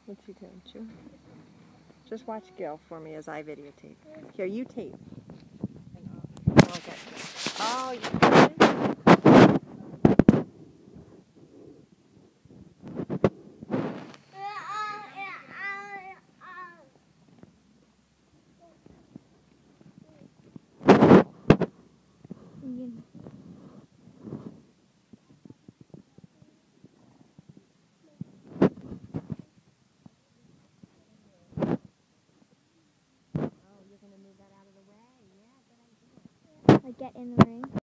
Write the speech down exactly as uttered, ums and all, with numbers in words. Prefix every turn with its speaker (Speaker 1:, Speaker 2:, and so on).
Speaker 1: What's he doing, Chew? Just watch Gil for me as I videotape. Here, you tape. And I'll, I'll get Gil. Oh, you
Speaker 2: Like get in the ring.